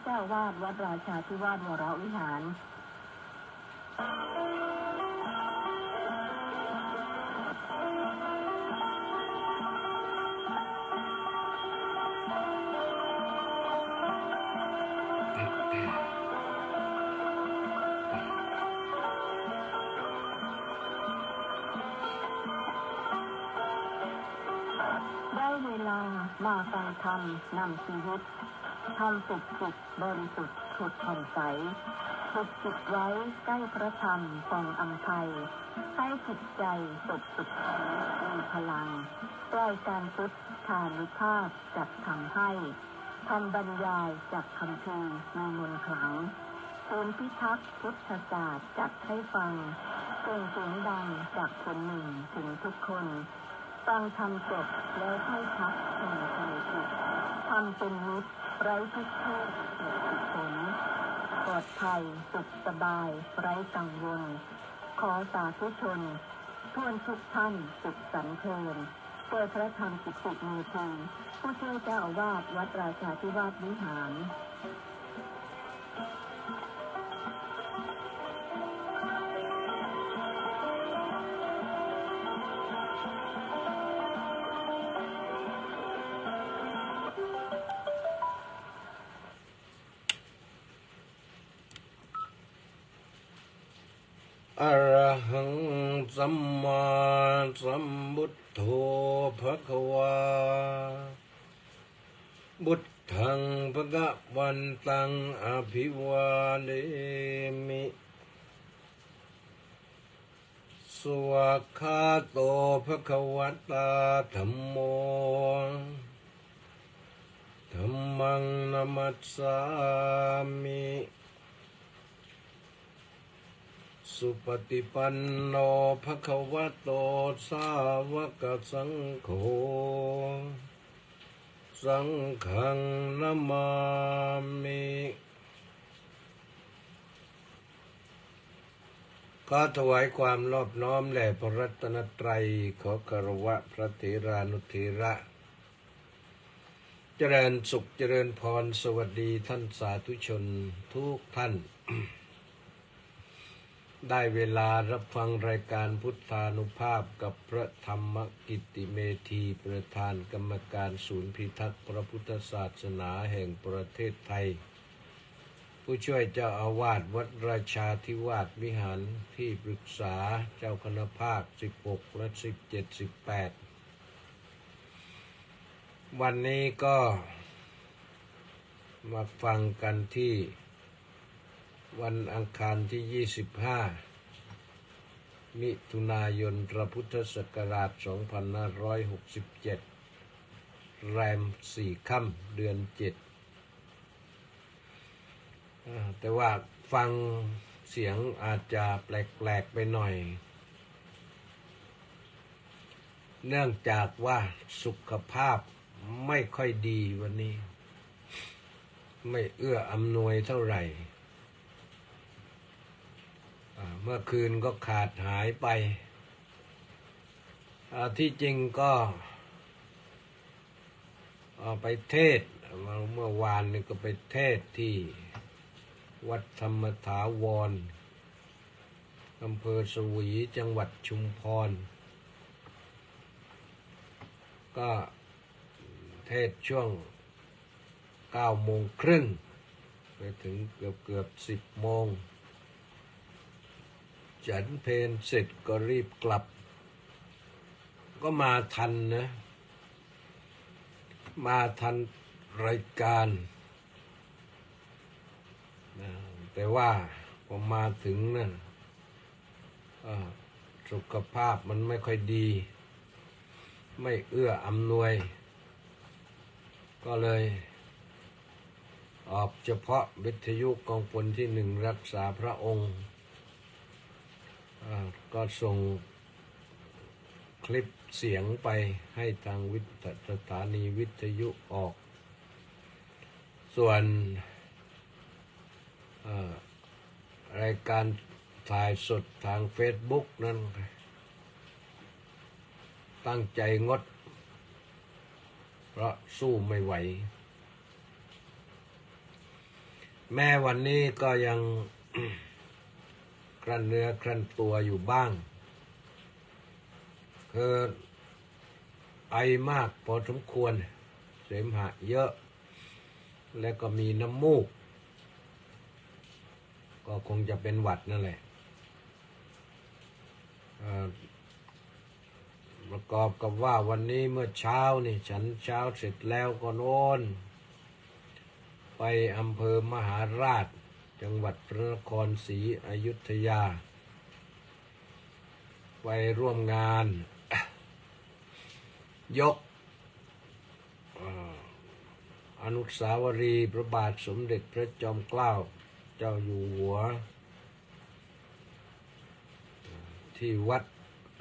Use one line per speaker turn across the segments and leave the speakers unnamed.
เจ้าวาดวัดราชาธิวาสวรวิหารได้เวลามาฟังธรรมนำชีวิตทำสุขบริสุทธิ์ผุดผ่องใสฝึกจิตไว้ใกล้พระธรรมส่องอัมภัยให้จิตใจสดสุขมีพลังปล่อยการพุทธานุภาพจัดทำให้คำบรรยายจากคำพีมีมนต์ขลังศูนย์พิทักษ์พุทธศาสตร์จัดให้ฟังส่งเสียงดังจากคนหนึ่งถึงทุกคนฟังธรรมจบแล้วค่อยพักส่งใจจิตทำเป็นมิตรไร้ทุกข์โทษเกิดผลปลอดภัยสุขสบายไร้กังวลขอสาธุชนทวนทุกท่านสุขสันเทินโดยพระธรรมกิตติเมธีผู้ช่วยเจ้าอาวาสวัดราชาธิวาสวิหาร
อะระหังสัมมาสัมพุทโธภควาบุตถังภะคะวันตังอภิวาเทมิสวากขาโตภควตาธัมโมธัมมังนัมมัสสามิสุปฏิปันโนภควโตสาวกสังโฆสังฆังนะมามิขอถวายความนอบน้อมแด่พระรัตนตรัยขอคารวะพระเถรานุเถระเจริญสุขเจริญพรสวัสดีท่านสาธุชนทุกท่าน ได้เวลารับฟังรายการพุทธานุภาพกับพระธรรมกิตติเมธีประธานกรรมการศูนย์พิทักษ์พระพุทธศาสนาแห่งประเทศไทยผู้ช่วยเจ้าอาวาสวัดราชาธิวาสวิหารที่ปรึกษาเจ้าคณะภาค16และ17 18วันนี้ก็มาฟังกันที่วันอังคารที่25มิถุนายนพระพุทธศักราช2567แรม4ค่ำเดือน7แต่ว่าฟังเสียงอาจจะแปลกๆไปหน่อยเนื่องจากว่าสุขภาพไม่ค่อยดีวันนี้ไม่เอื้ออำนวยเท่าไหร่เมื่อคืนก็ขาดหายไปที่จริงก็ไปเทศเมื่อวานนี่ก็ไปเทศที่วัดธรรมถาวรอำเภอสวีจังหวัดชุมพรก็เทศช่วง9 โมงครึ่งไปถึงเกือบ10 โมงฉันเพลเสร็จก็รีบกลับก็มาทันนะมาทันรายการแต่ว่าพอมาถึงนั่นสุขภาพมันไม่ค่อยดีไม่เอื้ออำนวยก็เลยออกเฉพาะวิทยุกองพลที่1รักษาพระองค์ก็ส่งคลิปเสียงไปให้ทางสถานีวิทยุออกส่วนรายการถ่ายสดทาง Facebook นั้นตั้งใจงดเพราะสู้ไม่ไหวแม้วันนี้ก็ยัง ครั่นเนื้อครั่นตัวอยู่บ้างคือไอมากพอสมควรเสมหะเยอะและก็มีน้ำมูกก็คงจะเป็นหวัดนั่นแหละประกอบกับว่าวันนี้เมื่อเช้านี่ฉันเช้าเสร็จแล้วก็โน่นไปอำเภอมหาราชจังหวัดพระนครศรีอยุธยาไปร่วมงาน ยกอนุสาวรีย์พระบาทสมเด็จพระจอมเกล้าเจ้าอยู่หัวที่วัด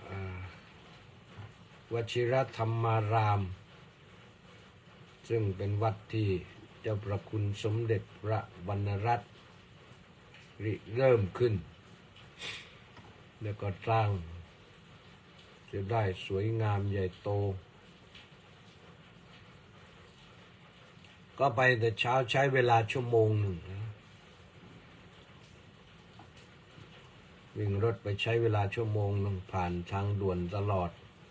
วชิรธรรมารามซึ่งเป็นวัดที่เจ้าประคุณสมเด็จพระวรรณรัตน์ริเริ่มขึ้นแล้วก็สร้างจะได้สวยงามใหญ่โตก็ไปแต่เช้าใช้เวลาชั่วโมงหนึ่งวิ่งรถไปใช้เวลาชั่วโมงหนึ่งผ่านทางด่วนตลอด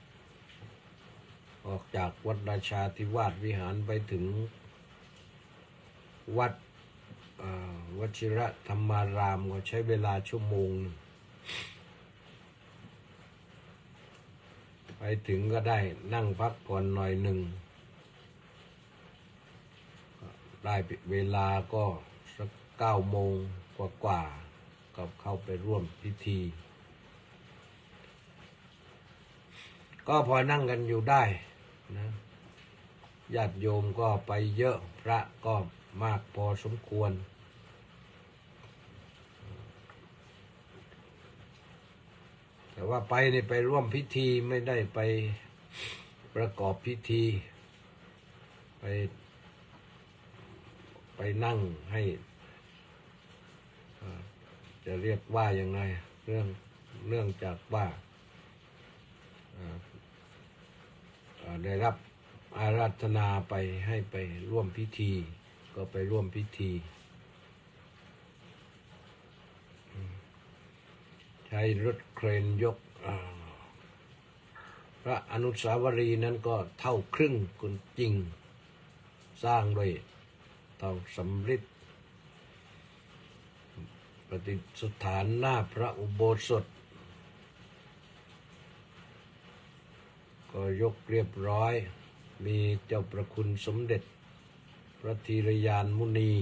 ออกจากวัดราชาธิวาสวิหารไปถึงวัดวชิรธรรมารามก็ใช้เวลาชั่วโมงไปถึงก็ได้นั่งพักผ่อนหน่อยหนึ่งได้เวลาก็สัก9 โมงกว่าก็เข้าไปร่วมพิธีก็พอนั่งกันอยู่ได้นะญาติโยมก็ไปเยอะพระก็มากพอสมควรแต่ว่าไปนี่ไปร่วมพิธีไม่ได้ไปประกอบพิธีไปนั่งให้จะเรียกว่ายังไงเรื่องจากว่าได้รับอาราธนาไปให้ไปร่วมพิธีก็ไปร่วมพิธีใช้รถเครนยกพระอนุสาวรีย์นั้นก็เท่าครึ่งคนจริงสร้างด้วยทองสำริดประดิษฐานหน้าพระอุโบสถก็ยกเรียบร้อยมีเจ้าประคุณสมเด็จพระธีรยานมุนี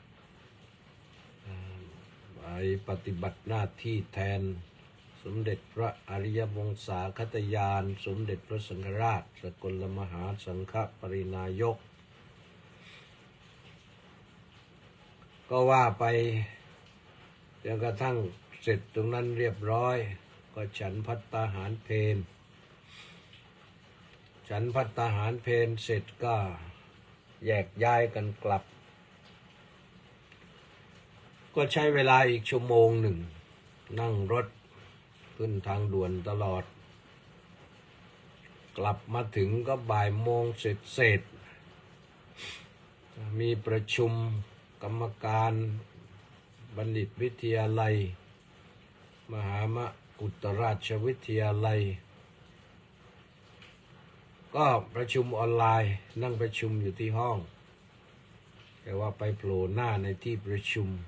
ไปปฏิบัติหน้าที่แทนสมเด็จพระอริยวงศาคตญาณสมเด็จพระสังฆราชสกลมหาสังฆปรินายกก็ว่าไปจนกระทั่งเสร็จตรงนั้นเรียบร้อยก็ฉันภัตตาหารเพลฉันภัตตาหารเพลเสร็จก็แยกย้ายกันกลับก็ใช้เวลาอีกชั่วโมงหนึ่งนั่งรถขึ้นทางด่วนตลอดกลับมาถึงก็บ่ายโมงเสร็จมีประชุมกรรมการบัณฑิตวิทยาลัยมหามกุฏราชวิทยาลัยก็ประชุมออนไลน์นั่งประชุมอยู่ที่ห้องแต่ว่าไปโผล่หน้าในที่ประชุม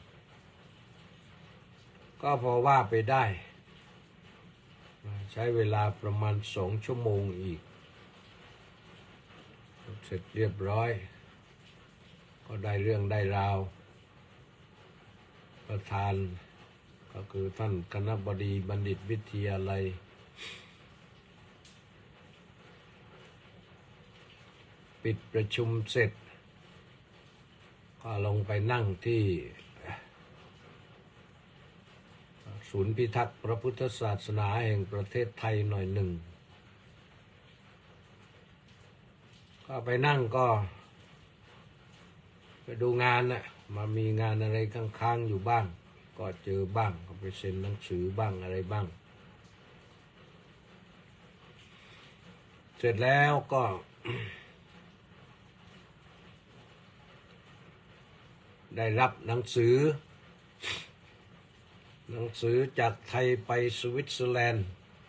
ก็พอว่าไปได้ใช้เวลาประมาณ2 ชั่วโมงอีกเสร็จเรียบร้อยก็ได้เรื่องได้ราวประธานก็คือท่านคณบดีบัณฑิตวิทยาลัยปิดประชุมเสร็จก็ลงไปนั่งที่ศูนย์พิทักษ์พระพุทธศาสนาแห่งประเทศไทยหน่อยหนึ่งก็ไปนั่งก็ไปดูงานนะมามีงานอะไรค้างๆอยู่บ้างก็เจอบ้างก็ไปเซ็นหนังสือบ้างอะไรบ้างเสร็จแล้วก็ พได้รับหนังสือจากไทยไปสวิตเซอร์แลนด์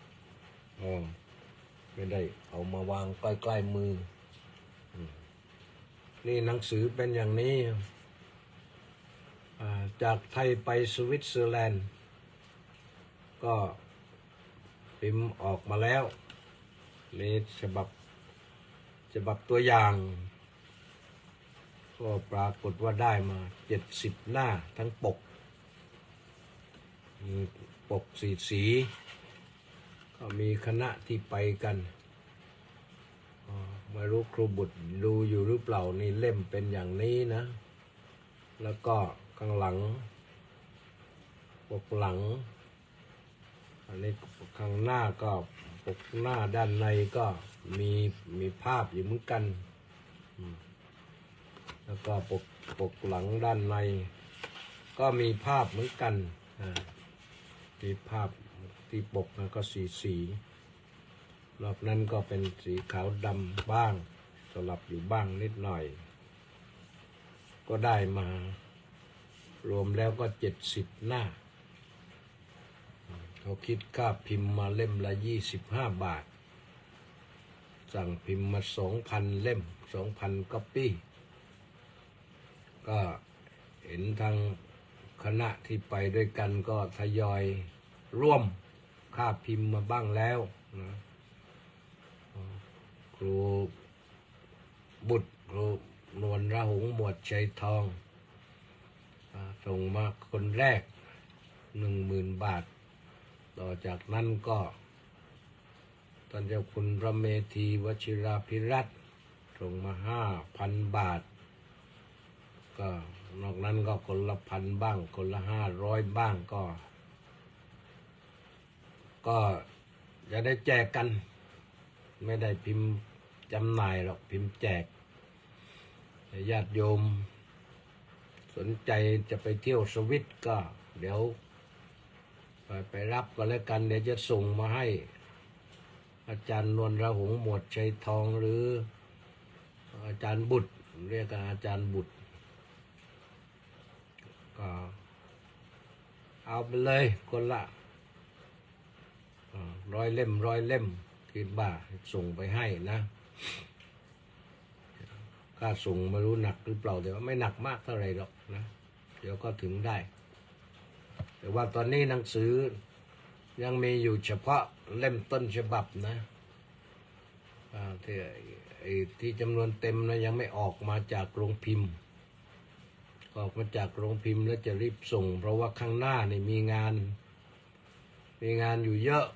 ไม่ได้เอามาวางใกล้ๆมือนี่หนังสือเป็นอย่างนี้จากไทยไปสวิตเซอร์แลนด์ก็พิมพ์ออกมาแล้วนี่ฉบับตัวอย่างก็ปรากฏว่าได้มา70หน้าทั้งปกสีก็มีคณะที่ไปกันไม่รู้ครูบุตรดูอยู่หรือเปล่านี่เล่มเป็นอย่างนี้นะแล้วก็ข้างหลังปกหลังอันนี้ข้างหน้าก็ปกหน้าด้านในก็มีภาพอยู่เหมือนกันแล้วก็ปกหลังด้านในก็มีภาพเหมือนกันที่ภาพที่ปกก็สีรอบนั้นก็เป็นสีขาวดำบ้างสลับอยู่บ้างนิดหน่อยก็ได้มารวมแล้วก็70หน้าเขาคิดค่าพิมพ์มาเล่มละ25 บาทสั่งพิมพ์มา 2,000 เล่ม 2,000 ก๊อปปี้ก็เห็นทางคณะที่ไปด้วยกันก็ทยอยร่วมค่าพิมพ์มาบ้างแล้วนะครูบุตรครูนวลระหงหมวดชัยทองส่งมาคนแรก 10,000 บาทต่อจากนั้นก็ท่านเจ้าคุณพระเมธีวชิราภิรัตน์ส่งมา 5,000 บาทก็นอกนั้นก็คนละ1,000บ้างคนละ500บ้างก็จะได้แจกกันไม่ได้พิมพ์จำหน่ายหรอกพิมพ์แจกญาติโยมสนใจจะไปเที่ยวสวิตก็เดี๋ยวไปรับก็แล้วกันเดี๋ยวจะส่งมาให้อาจารย์นวลระหงหมวดชัยทองหรืออาจารย์บุตรเรียกกันอาจารย์บุตรก็เอาไปเลยคนละ100 เล่มคิดว่าส่งไปให้นะค่าส่งไม่รู้หนักหรือเปล่าแต่ว่าไม่หนักมากเท่าไหร่หรอกนะเดี๋ยวก็ถึงได้แต่ว่าตอนนี้หนังสือยังมีอยู่เฉพาะเล่มต้นฉบับนะที่จำนวนเต็มนะยังไม่ออกมาจากโรงพิมพ์ออกมาจากโรงพิมพ์แล้วจะรีบส่งเพราะว่าข้างหน้านี่มีงานอยู่เยอะ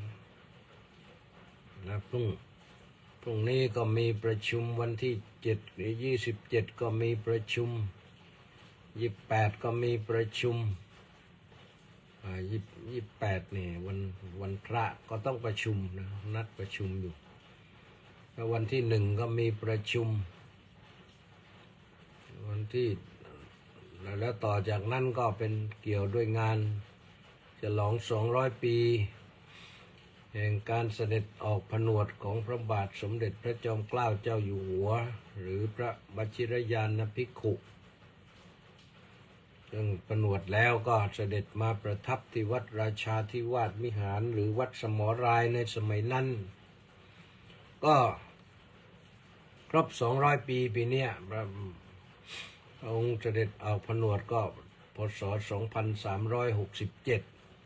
นะพรุ่งนี้ก็มีประชุมวันที่7หรือ27ก็มีประชุม28ก็มีประชุม28นี่วันพระก็ต้องประชุมนะนัดประชุมอยู่แล้ววันที่1ก็มีประชุมวันที่แล้วต่อจากนั้นก็เป็นเกี่ยวด้วยงานฉลอง200 ปีแห่งการเสด็จออกผนวดของพระบาทสมเด็จพระจอมเกล้าเจ้าอยู่หัวหรือพระวชิรยานภิกขุซึ่งผนวดแล้วก็เสด็จมาประทับที่วัดราชาธิวาสวิหารหรือวัดสมรายในสมัยนั้นก็ครบ200 ปีปีนี้พระองค์เสด็จออกผนวดก็พศ2367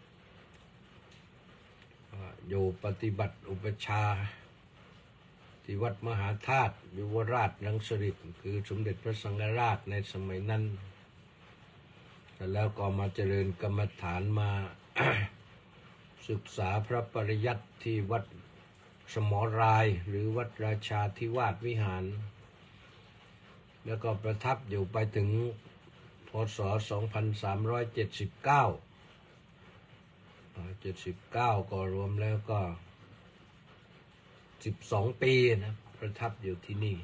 อยู่ปฏิบัติอุปชาที่วัดมหาธาตุยุวราชรังสฤษฎ์คือสมเด็จพระสังฆราชในสมัยนั้นแล้วก็มาเจริญกรรมฐานมา ศึกษาพระปริยัติที่วัดสมรายหรือวัดราชาธิวาสวิหารแล้วก็ประทับอยู่ไปถึงพศ2379ก็รวมแล้วก็12 ปีนะประทับอยู่ที่นี่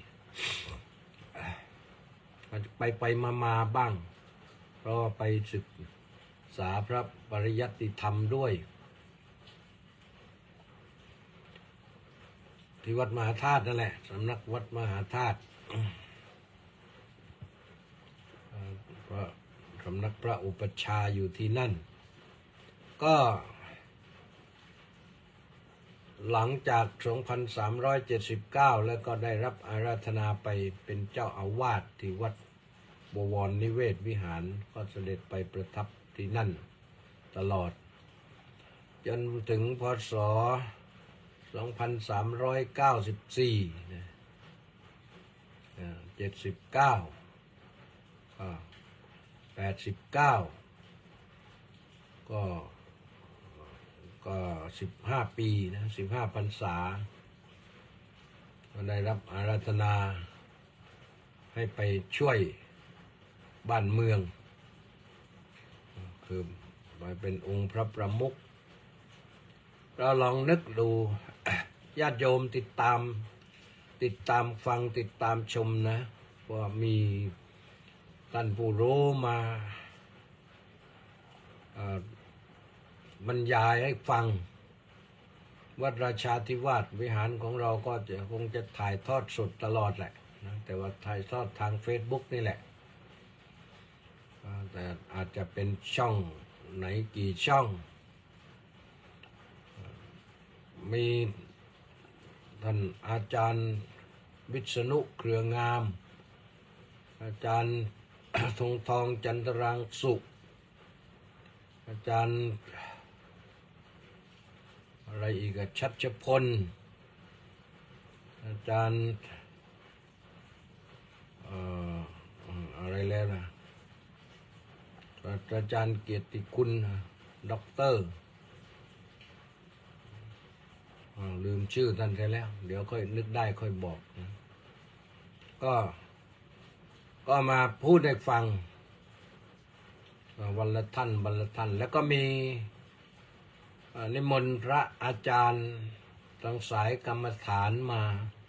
ไปมาบ้างเพราะไปศึกษาพระปริยัติธรรมด้วยที่วัดมหาธาตุนั่นแหละสำนักวัดมหาธาตุเพราะสำนักพระอุปัชฌาย์อยู่ที่นั่นก็หลังจาก 2379 แล้วก็ได้รับอาราธนาไปเป็นเจ้าอาวาสที่วัดบวรนิเวศวิหารก็เสด็จไปประทับที่นั่นตลอดจนถึงพ.ศ. 2394 นะ79 89ก็15 ปีนะ15 พรรษาก็ได้รับอาราธนาให้ไปช่วยบ้านเมืองคือไปเป็นองค์พระประมุขเราลองนึกดู ญาติโยมติดตามฟังติดตามชมนะว่ามีท่านผู้รู้มาบรรยายให้ฟังวัดราชาธิวาสวิหารของเราก็คงจะถ่ายทอดสดตลอดแหละนะแต่ว่าถ่ายทอดทาง Facebook นี่แหละแต่อาจจะเป็นช่องไหนกี่ช่องมีท่านอาจารย์วิษณุเครืองามอาจารย์ ธงทองจันทรางสุขอาจารย์อะไรอีกชัชพลอาจารย์อะไรแล้วนะอาจารย์เกียรติคุณด็อกเตอร์ลืมชื่อท่านไปแล้วเดี๋ยวค่อยนึกได้ค่อยบอกนะก็มาพูดให้ฟังวันละท่านแล้วก็มีนิมนต์พระอาจารย์ทางสายกรรมฐานมา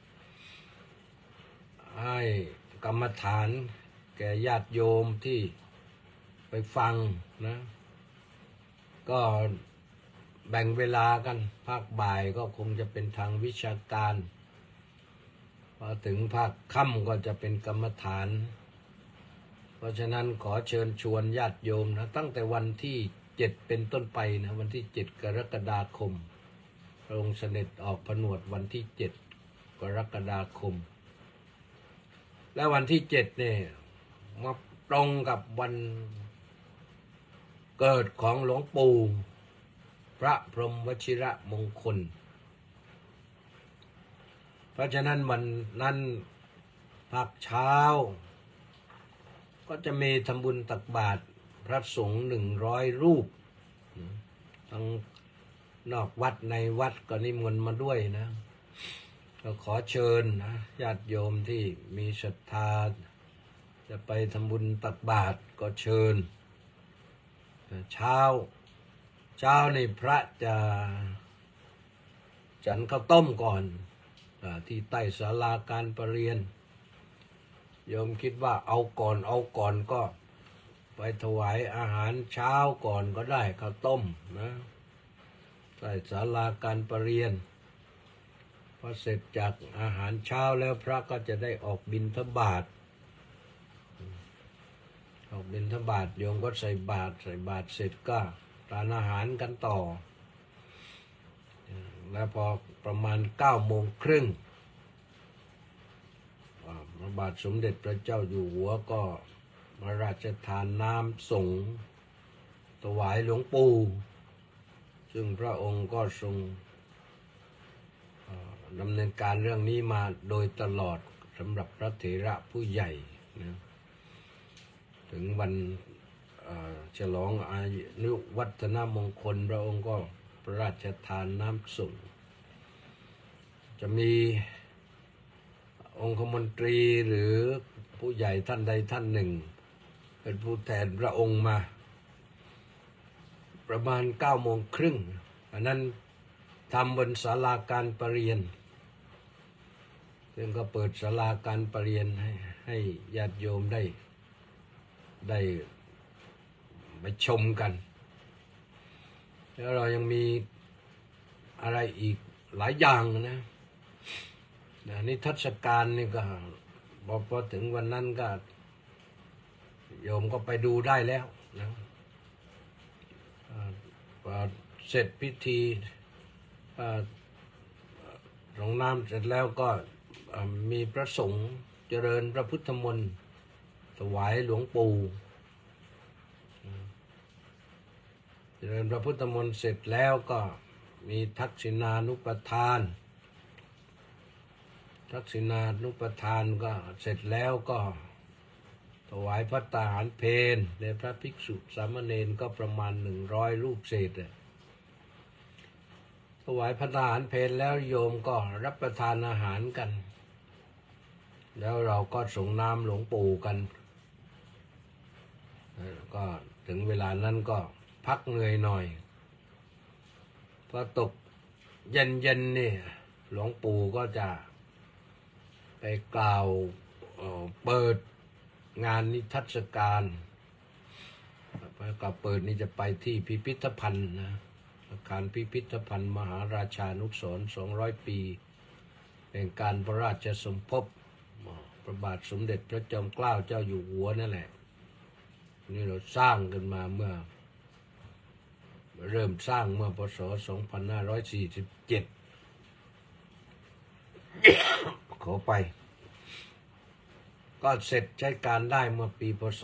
ให้กรรมฐานแก่ญาติโยมที่ไปฟังนะก็แบ่งเวลากันภาคบ่ายก็คงจะเป็นทางวิชาการพอถึงภาคค่ำก็จะเป็นกรรมฐานเพราะฉะนั้นขอเชิญชวนญาติโยมนะตั้งแต่วันที่7เป็นต้นไปนะวันที่7 กรกฎาคมพระองค์เสด็จออกผนวดวันที่7 กรกฎาคมและวันที่7เนี่ยมาตรงกับวันเกิดของหลวงปู่พระพรหมวชิระมงคลเพราะฉะนั้นวันนั้นภาคเช้าก็จะมีทำบุญตักบาตรพระสงฆ์100 รูปทั้งนอกวัดในวัดก็นิมนต์มาด้วยนะก็ขอเชิญนะญาติโยมที่มีศรัทธาจะไปทำบุญตักบาตรก็เชิญเช้านี่พระจะฉันข้าวต้มก่อนที่ใต้ศาลาการประเรียนโยมคิดว่าเอาก่อนก็ไปถวายอาหารเช้าก่อนก็ได้ข้าวต้มนะใต้ศาลาการประเรียนพอเสร็จจากอาหารเช้าแล้วพระก็จะได้ออกบิณฑบาตโยมก็ใส่บาตรเสร็จก็ทานอาหารกันต่อแล้วพอประมาณ9:30พระบาทสมเด็จพระเจ้าอยู่หัวก็มาราชทานน้ำสงฆ์ถวายหลวงปู่ซึ่งพระองค์ก็ทรงดำเนินการเรื่องนี้มาโดยตลอดสำหรับพระเถระผู้ใหญ่นะถึงวันฉลองอายุวัฒนมงคลพระองค์ก็พระราชทานน้ำส่งจะมีองคมนตรีหรือผู้ใหญ่ท่านใดท่านหนึ่งเป็นผู้แทนพระองค์มาประมาณ9:30อันนั้นทำบนศาลาการประเรียนซึ่งก็เปิดศาลาการประเรียนให้ญาติโยมได้ไปชมกันแล้วเรายังมีอะไรอีกหลายอย่างนะนิทรรศการนี่ก็พอถึงวันนั้นก็โยมก็ไปดูได้แล้วนะพอเสร็จพิธีรองน้ำเสร็จแล้วก็มีพระสงฆ์เจริญพระพุทธมนต์ถวายหลวงปู่เจริญพระพุทธมนต์เสร็จแล้วก็มีทักษิณานุปทานก็เสร็จแล้วก็ถวายพระตาหารเพลในพระภิกษุสามเณรก็ประมาณ100 รูปเศษถวายพระตาหารเพลแล้วโยมก็รับประทานอาหารกันแล้วเราก็ส่งน้ำหลวงปู่กันก็ถึงเวลานั้นก็พักเหนื่อยหน่อยพอตกเย็นนี่หลวงปู่ก็จะไปกล่าวเปิดงานนิทรรศการกับเปิดนี่จะไปที่พิพิธภัณฑ์นะอาคารพิพิธภัณฑ์มหาราชานุสรณ์200 ปีแห่งการพระราชสมภพพระบาทสมเด็จพระจอมเกล้าเจ้าอยู่หัวนั่นแหละนี่เราสร้างกันมาเมื่อเริ่มสร้างเมื่อพศ 2547 ขอไปก็เสร็จใช้การได้เมื่อปีพศ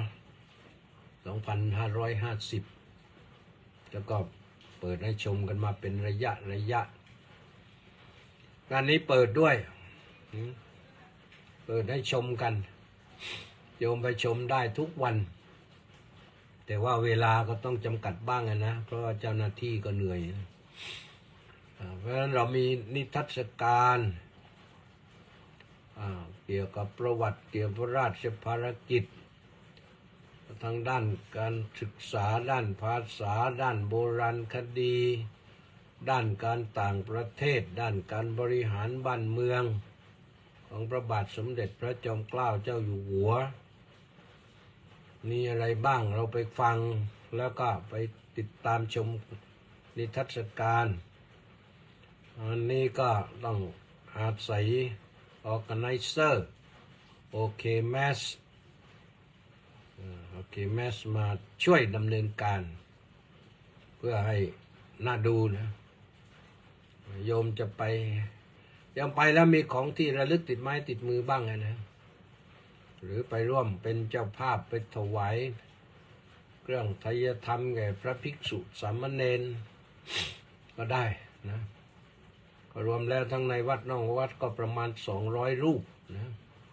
2550 แล้วก็เปิดให้ชมกันมาเป็นระยะงานนี้เปิดด้วยเปิดให้ชมกันโยมไปชมได้ทุกวันแต่ว่าเวลาก็ต้องจำกัดบ้างนะเพราะว่าเจ้าหน้าที่ก็เหนื่อยเพราะฉะนั้นเรามีนิทรรศการเกี่ยวกับประวัติเกี่ยวกับราชภารกิจทางด้านการศึกษาด้านภาษาด้านโบราณคดีด้านการต่างประเทศด้านการบริหารบ้านเมืองของพระบาทสมเด็จพระจอมเกล้าเจ้าอยู่หัวมีอะไรบ้างเราไปฟังแล้วก็ไปติดตามชมนิทรรศการอันนี้ก็ต้องอาศัยOrganizer โอเคแมสมาช่วยดำเนินการเพื่อให้น่าดูนะโยมจะไปยังไปแล้วมีของที่ระลึกติดไม้ติดมือบ้างนะหรือไปร่วมเป็นเจ้าภาพไปถวายเครื่องไทยธรรมแก่พระภิกษุสามเณรก็ได้นะรวมแล้วทั้งในวัดนอกวัดก็ประมาณ200 รูปนะ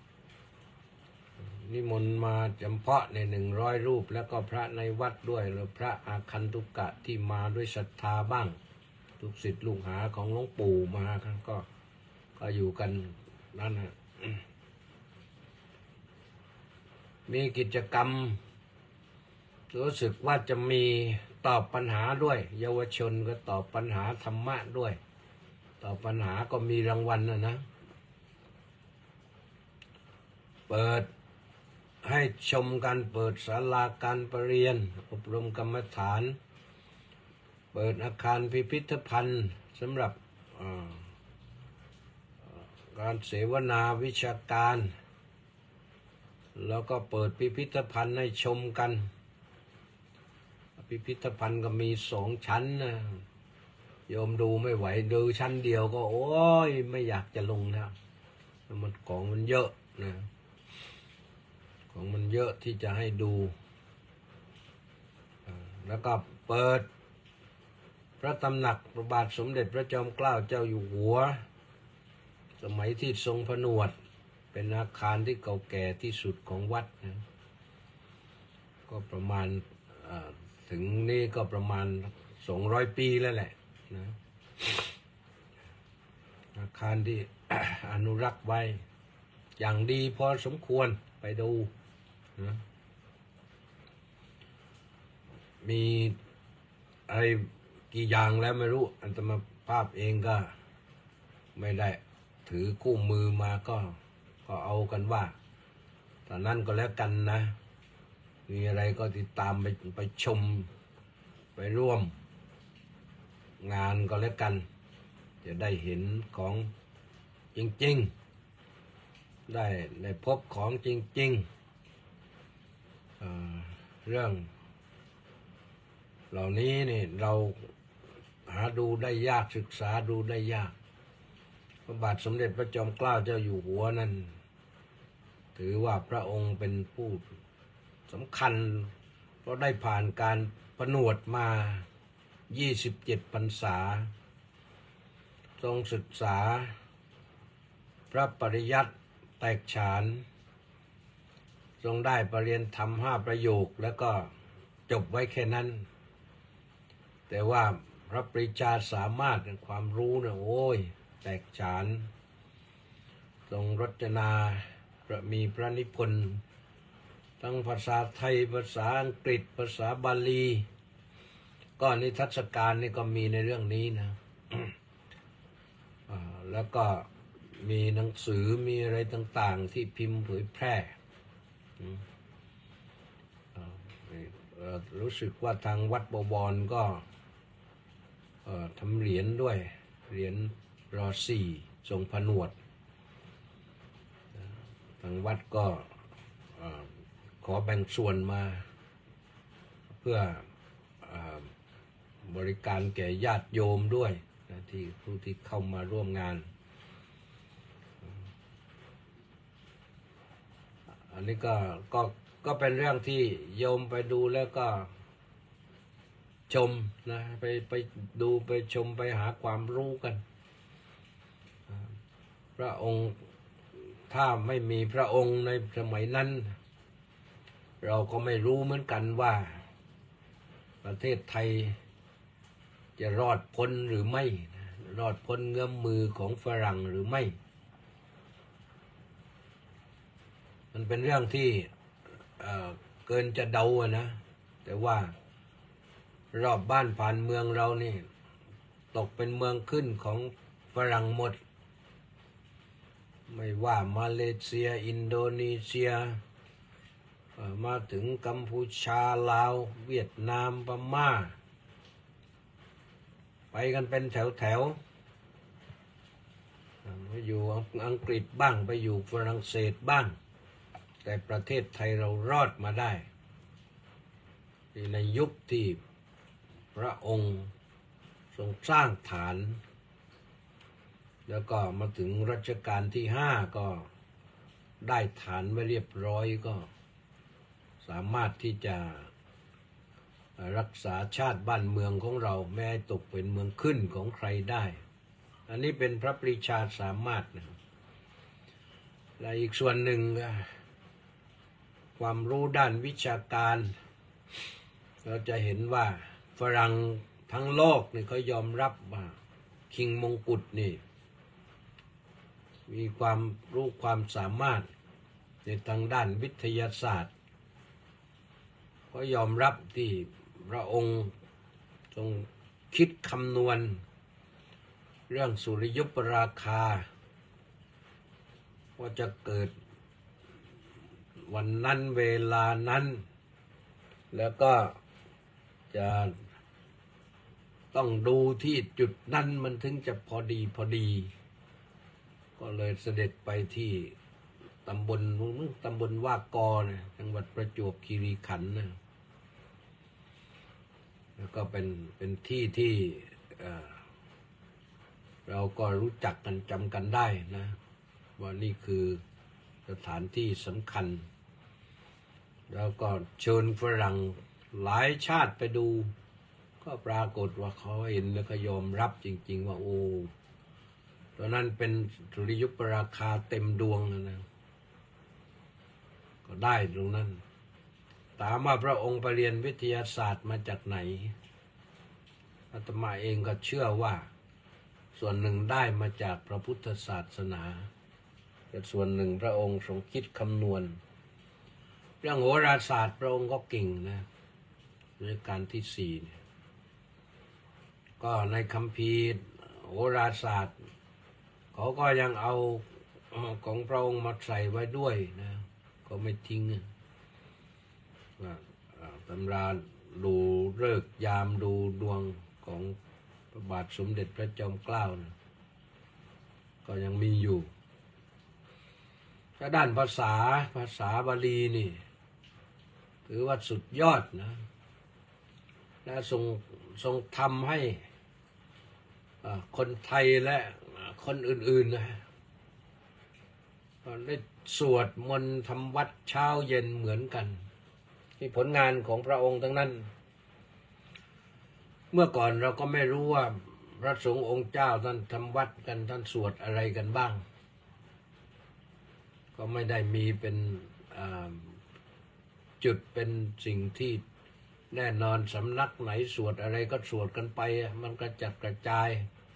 นิมนต์มาจำเพาะใน100 รูปแล้วก็พระในวัดด้วยแล้วพระอาคันตุกะที่มาด้วยศรัทธาบ้างลูกศิษย์ลูกหาของหลวงปู่มาก็อยู่กันนั่นนะมีกิจกรรมรู้สึกว่าจะมีตอบปัญหาด้วยเยาวชนก็ตอบปัญหาธรรมะด้วยตอบปัญหาก็มีรางวัลนะเปิดให้ชมกันเปิดศาลาการประเรียนอบรมกรรมฐานเปิดอาคารพิพิธภัณฑ์สำหรับการเสวนาวิชาการแล้วก็เปิดพิพิธภัณฑ์ให้ชมกันพิพิธภัณฑ์ก็มี2 ชั้นนะโยมดูไม่ไหวดูชั้นเดียวก็โอ้ยไม่อยากจะลงนะมันของมันเยอะนะของมันเยอะที่จะให้ดูแล้วก็เปิดพระตำหนักพระบาทสมเด็จพระจอมเกล้าเจ้าอยู่หัวสมัยที่ทรงผนวดเป็นอาคารที่เก่าแก่ที่สุดของวัดนะก็ประมาณถึงนี่ก็ประมาณ200 ปีแล้วแหละนะอาคารที่ อนุรักษ์ไว้อย่างดีพอสมควรไปดูนะมีอะไรกี่อย่างแล้วไม่รู้อาตมาภาพเองก็ไม่ได้ถือคู่มือมาก็เอากันว่าตอนนั้นก็แล้วกันนะมีอะไรก็ติดตามไปชมไปร่วมงานก็แล้วกันจะได้เห็นของจริงๆได้พบของจริงๆเรื่องเหล่านี้นี่เราหาดูได้ยากศึกษาดูได้ยากพระบาทสมเด็จพระจอมเกล้าเจ้าอยู่หัวนั้นถือว่าพระองค์เป็นผู้สำคัญเพราะได้ผ่านการผนวดมา27 พรรษาทรงศึกษาพระปริยัติแตกฉานทรงได้ปรริญญาธรรม5 ประโยคแล้วก็จบไว้แค่นั้นแต่ว่าพระปริชาสามารถความรู้นะโอ้ยแตกฉานทรงรจนามีพระนิพนธ์ทั้งภาษาไทยภาษาอังกฤษภาษาบาลีก็นิทรรศการนี่ก็มีในเรื่องนี้นะ แล้วก็มีหนังสือมีอะไรต่างๆที่พิมพ์เผยแพร่รู้สึกว่าทางวัดบวรก็ทำเหรียญด้วยเหรียญร.4 ทรงผนวดทางวัดก็ขอแบ่งส่วนมาเพื่อบริการแก่ญาติโยมด้วยนะที่ผู้ที่เข้ามาร่วมงานอันนี้ก็เป็นเรื่องที่โยมไปดูแล้วก็ชมนะไปดูไปชมไปหาความรู้กันพระองค์ถ้าไม่มีพระองค์ในสมัยนั้นเราก็ไม่รู้เหมือนกันว่าประเทศไทยจะรอดพ้นหรือไม่รอดพ้นเงื้อมมือของฝรั่งหรือไม่มันเป็นเรื่องที่เกินจะเดานะแต่ว่ารอบบ้านผ่านเมืองเรานี่ตกเป็นเมืองขึ้นของฝรั่งหมดไม่ว่ามาเลเซียอินโดนีเซียมาถึงกัมพูชาลาวเวียดนามพม่าไปกันเป็นแถวไปอยู่อังกฤษบ้างไปอยู่ฝรั่งเศสบ้างแต่ประเทศไทยเรารอดมาได้ในยุคที่พระองค์ทรงสร้างฐานแล้วก็มาถึงรัชกาลที่5ก็ได้ฐานไว้เรียบร้อยก็สามารถที่จะรักษาชาติบ้านเมืองของเราไม่ให้ตกเป็นเมืองขึ้นของใครได้อันนี้เป็นพระปรีชาสามารถนะครับและอีกส่วนหนึ่งความรู้ด้านวิชาการเราจะเห็นว่าฝรั่งทั้งโลกนี่เขายอมรับว่าคิงมงกุฎนี่มีความรู้ความสามารถในทางด้านวิทยาศาสตร์ก็ยอมรับที่พระองค์ทรงคิดคำนวณเรื่องสุริยุปราคาว่าจะเกิดวันนั้นเวลานั้นแล้วก็จะต้องดูที่จุดนั้นมันถึงจะพอดีก็เลยเสด็จไปที่ตำบลว่ากอนะจังหวัดประจวบคีรีขันธ์นะแล้วก็เป็นที่ที่เราก็รู้จักกันจำกันได้นะว่านี่คือสถานที่สำคัญแล้วก็เชิญฝรั่งหลายชาติไปดูก็ปรากฏว่าเขาเห็นแล้วก็ยอมรับจริงๆว่าโอ้ตอนนั้นเป็นสุริยุปราคาเต็มดวงนะก็ได้ตรงนั้นถามว่าพระองค์ไปเรียนวิทยาศาสตร์มาจากไหนอาตมาเองก็เชื่อว่าส่วนหนึ่งได้มาจากพระพุทธศาสนาแต่ส่วนหนึ่งพระองค์ทรงคิดคำนวณเรื่องโหราศาสตร์พระองค์ก็เก่งนะในการที่4เนี่ยก็ในคัมภีร์โหราศาสตร์เขาก็ยังเอาของพระองค์มาใส่ไว้ด้วยนะก็ไม่ทิ้งว่าตำราดูฤกษ์ยามดูดวงของพระบาทสมเด็จพระจอมเกล้านะก็ยังมีอยู่ถ้าด้านภาษาบาลีนี่ถือว่าสุดยอดนะและทรงทำให้คนไทยและคนอื่นๆนะได้สวดมนต์ทำวัดเช้าเย็นเหมือนกันที่ผลงานของพระองค์ทั้งนั้นเมื่อก่อนเราก็ไม่รู้ว่าพระสงฆ์องค์เจ้าท่านทำวัดกันท่านสวดอะไรกันบ้างก็ไม่ได้มีเป็นจุดเป็นสิ่งที่แน่นอนสำนักไหนสวดอะไรก็สวดกันไปมันกระจัดกระจาย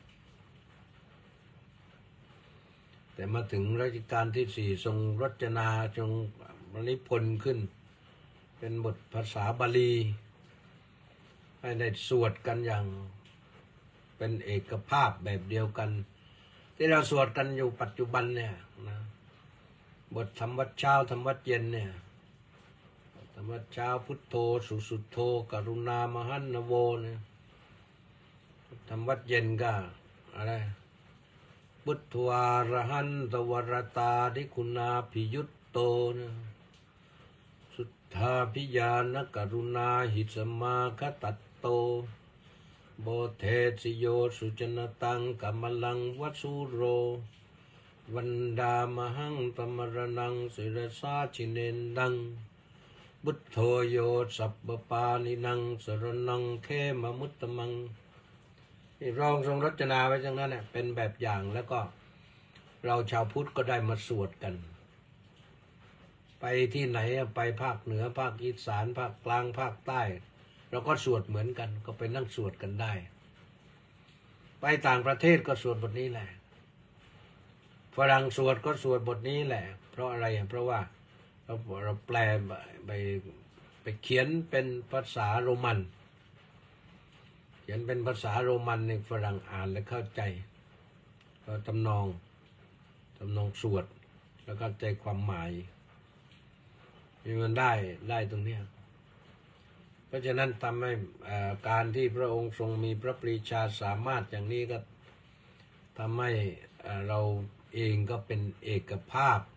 แต่มาถึงรัชกาลที่ 4ทรงรจนาทรงนิพนธ์ขึ้นเป็นบทภาษาบาลีให้ได้สวดกันอย่างเป็นเอกภาพแบบเดียวกันที่เราสวดกันอยู่ปัจจุบันเนี่ยนะบทธรรมวัดเช้าธรรมวัดเย็นเนี่ยธรรมวัดเช้าพุทโธสุโธกรุณามหันนโวเนี่ยธรรมวัดเย็นก็อะไรพุทธวารหันตวรตาดิคุณาภิยุตโตเนี่ยสุทธาภิญาณกรุณาหิสมาคตัตโตโบเทสิโยสุจนตังกัมลังวัสุโรวันดามหังตมรนังศิรสาชิเนนดังบุตโธโยสัพปปานินังสรนังเขมมุตตมังนี่รองทรงรจนาไว้จังนั้นเนี่ยเป็นแบบอย่างแล้วก็เราชาวพุทธก็ได้มาสวดกันไปที่ไหนไปภาคเหนือภาคอีสานภาคกลางภาคใต้เราก็สวดเหมือนกันก็ไปนั่งสวดกันได้ไปต่างประเทศก็สวดบทนี้แหละฝรั่งสวดก็สวดบทนี้แหละเพราะอะไรเพราะว่าเราแปลไปเขียนเป็นภาษาโรมันเขียนเป็นภาษาโรมันในฝรั่งอ่านและเข้าใจก็ทำนองสวดแล้วก็ใจความหมายมันได้ตรงนี้เพราะฉะนั้นทำให้การที่พระองค์ทรงมีพระปรีชาสามารถอย่างนี้ก็ทำให้เราเองก็เป็นเอกภาพ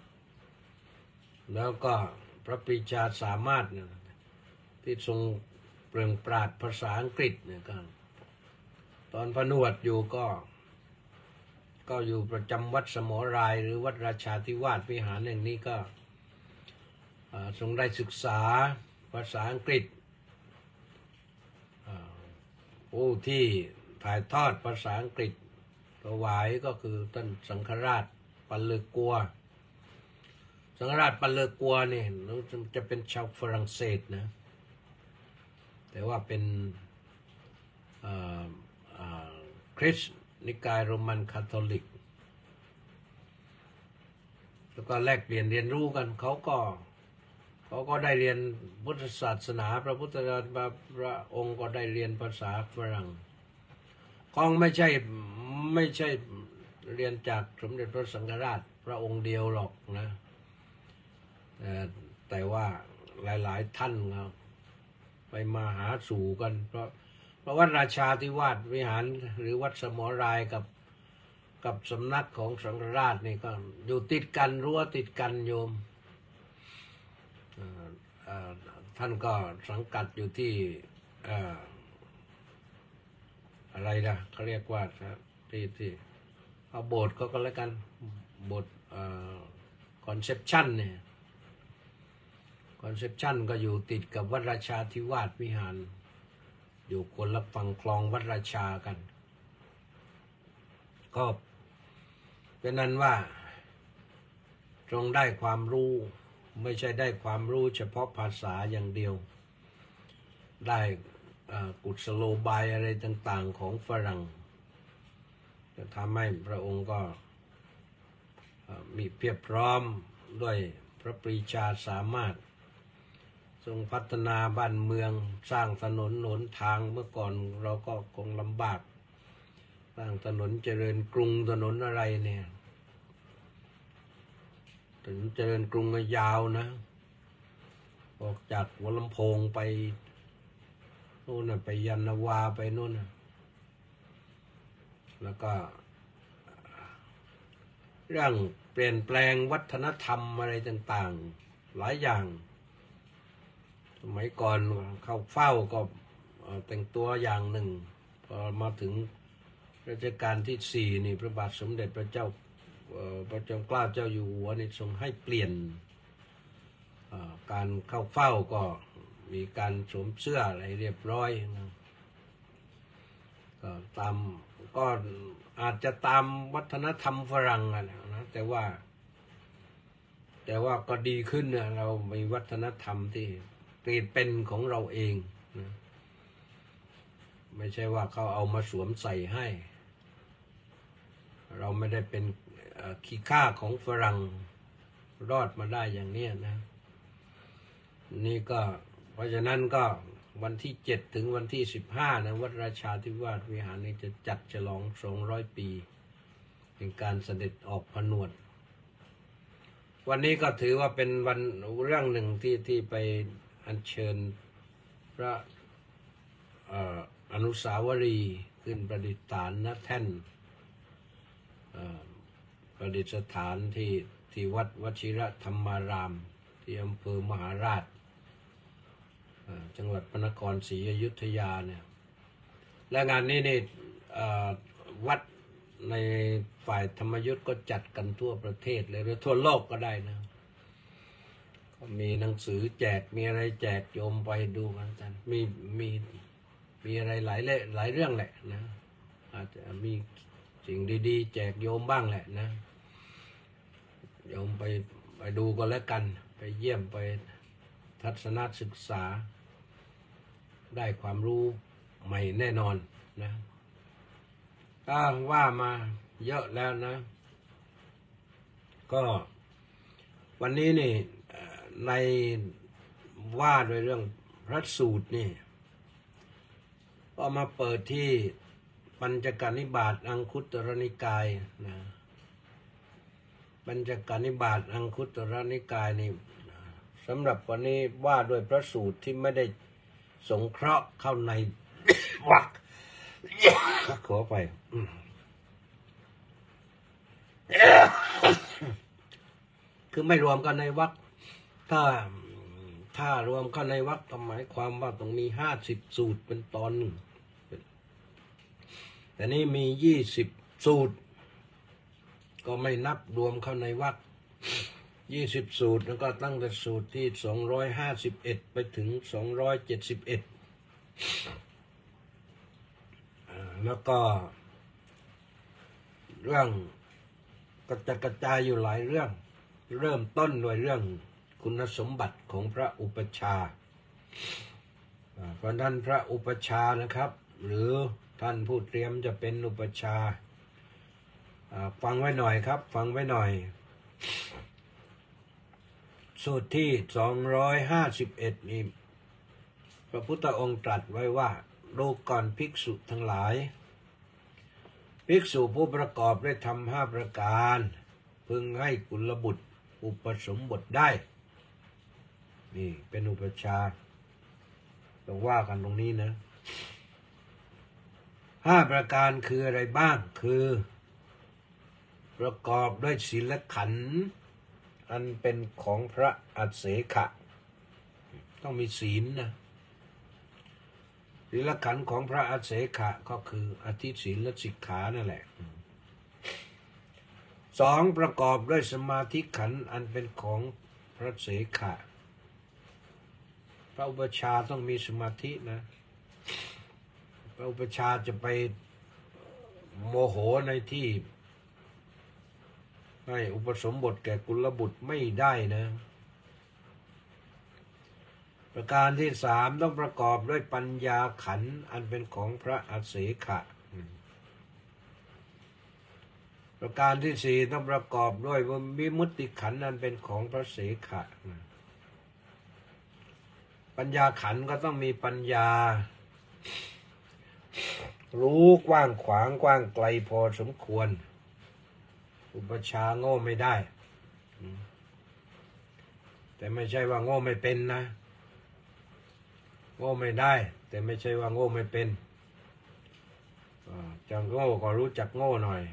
แล้วก็พระปรีชาสามารถที่ทรงเปลืองปราดภาษาอังกฤษเนี่ยก็ตอนผนวดอยู่ก็อยู่ประจำวัดสมรายหรือวัดราชาธิวาสวิหารแห่งนี้ก็ทรงได้ศึกษาภาษาอังกฤษผู้ที่ถ่ายทอดภาษาอังกฤษถวายก็คือท่านสังฆราชปัลเลกัวสังฆราชปัลเลกัวนี่จะเป็นชาวฝรั่งเศสนะแต่ว่าเป็นคริสต์นิกายโรมันคาทอลิกแล้วก็แลกเปลี่ยนเรียนรู้กันเขาก็ได้เรียนพุทธศาสนาพระพุทธเจ้าพระองค์ก็ได้เรียนภาษาฝรั่งคงไม่ใช่เรียนจากสมเด็จพระสังฆราชพระองค์เดียวหรอกนะแต่ว่าหลายท่านครับไปมาหาสู่กันเพราะวัดราชาธิวาสวิหารหรือวัดสมรายกับสำนักของสังฆราชนี่ก็อยู่ติดกันรั้วติดกันโยมท่านก็สังกัดอยู่ที่อะไรนะเขาเรียกว่าที่เอาโบสถ์ก็แล้วกันโบสถ์คอนเซปชั่นเนี่ยคอนเซปชั่นก็อยู่ติดกับวัดราชาธิวาสวิหารอยู่คนละฝั่งคลองวัดราชากันก็เป็นนั้นว่าทรงได้ความรู้ไม่ใช่ได้ความรู้เฉพาะภาษาอย่างเดียวได้กุศโลบายอะไรต่างๆของฝรั่งจะทำให้พระองค์ก็มีเพียบพร้อมด้วยพระปรีชาสามารถทรงพัฒนาบ้านเมืองสร้างถนนหนทางเมื่อก่อนเราก็คงลำบากสร้างถนนเจริญกรุงถนนอะไรเนี่ยถนนเจริญกรุงก็ยาวนะออกจากหัวลำโพงไปโน่นไปยานนาวาไปโน่นแล้วก็เรื่องเปลี่ยนแปลงวัฒนธรรมอะไรต่างๆหลายอย่างสมัยก่อนเข้าเฝ้าก็แต่งตัวอย่างหนึ่งพอมาถึงรัชกาลที่ 4นี่พระบาทสมเด็จพระเจ้าพระจอมเกล้าเจ้าอยู่หัวนี่ทรงให้เปลี่ยนการเข้าเฝ้าก็มีการสวมเสื้ออะไรเรียบร้อยนะก็ตามก็อาจจะตามวัฒนธรรมฝรั่งนะแต่ว่าก็ดีขึ้นนะเรามีวัฒนธรรมที่เป็นของเราเองนะไม่ใช่ว่าเขาเอามาสวมใส่ให้เราไม่ได้เป็นขี้ข้าของฝรั่งรอดมาได้อย่างนี้นะนี่ก็เพราะฉะนั้นก็วันที่7ถึงวันที่15นะวัดราชาธิวาสวิหารนี้จะจัดฉลอง200 ปีเป็นการเสด็จออกผนวดวันนี้ก็ถือว่าเป็นวันเรื่องหนึ่งที่ไปอัญเชิญพระอนุสาวรีย์ขึ้นประดิษฐานณแท่นประดิษฐานที่วัดวชิรธรรมารามที่อำเภอมหาราชจังหวัดพระนครศรีอยุธยาเนี่ยและงานนี้นี่วัดในฝ่ายธรรมยุทธ์ก็จัดกันทั่วประเทศเลยหรือทั่วโลกก็ได้นะก็มีหนังสือแจกมีอะไรแจกโยมไปดูกันมีอะไรหลายเรื่องแหละนะอาจจะมีสิ่งดีๆแจกโยมบ้างแหละนะโยมไปดูก็แล้วกันไปเยี่ยมไปทัศนศึกษาได้ความรู้ใหม่แน่นอนนะถ้าว่ามาเยอะแล้วนะก็วันนี้นี่ในว่าโดยเรื่องพระสูตรนี่ก็มาเปิดที่ปัญจกนิบาตอังคุตรนิกายนะปัญจกนิบาตอังคุตรนิกายนี่สำหรับวันนี้ว่าโดยพระสูตรที่ไม่ได้สงเคราะห์เข้าในวรรคขอไปคือไม่รวมกันในวรรคถ้ารวมกันในวรรคหมายความว่าต้องมี50 สูตรเป็นตอนหนึ่งแต่นี่มี20 สูตรก็ไม่นับรวมเข้าในวรรค20 สูตรแล้วก็ตั้งแต่สูตรที่251ไปถึง271แล้วก็เรื่องก็จะกระจายอยู่หลายเรื่องเริ่มต้นด้วยเรื่องคุณสมบัติของพระอุปัชฌาย์เพราะนั้นพระอุปัชฌาย์นะครับหรือท่านผู้เตรียมจะเป็นอุปัชฌาย์ฟังไว้หน่อยครับฟังไว้หน่อยสูตรที่251นี่พระพุทธองค์ตรัสไว้ว่าดูก่อนภิกษุทั้งหลายภิกษุผู้ประกอบด้วยธรรม5 ประการพึงให้กุลบุตรอุปสมบทได้นี่เป็นอุปชฌาย์ต้องว่ากันตรงนี้นะ5 ประการคืออะไรบ้างคือประกอบด้วยศีลขันธ์อันเป็นของพระอัสเสขะต้องมีศีลนะศีลขันธ์ของพระอัสเสขะก็คืออธิศีลสิกขานั่นแหละ2ประกอบด้วยสมาธิขันธ์อันเป็นของพระเสขะพระอุปัชฌาย์ต้องมีสมาธินะพระอุปัชฌาย์จะไปโมโหในที่ให้อุปสมบทแก่กุลบุตรไม่ได้นะประการที่3ต้องประกอบด้วยปัญญาขันธ์อันเป็นของพระอัสเสขะประการที่4ต้องประกอบด้วยวิมุตติขันธ์อันเป็นของพระเสขะปัญญาขันธ์ก็ต้องมีปัญญารู้กว้างขวางกว้างไกลพอสมควรอุปัชฌาย์โง่ไม่ได้แต่ไม่ใช่ว่าโง่ไม่เป็นนะโง่ไม่ได้แต่ไม่ใช่ว่าโง่ไม่เป็นจะโง่ก็รู้จักโง่หน่อย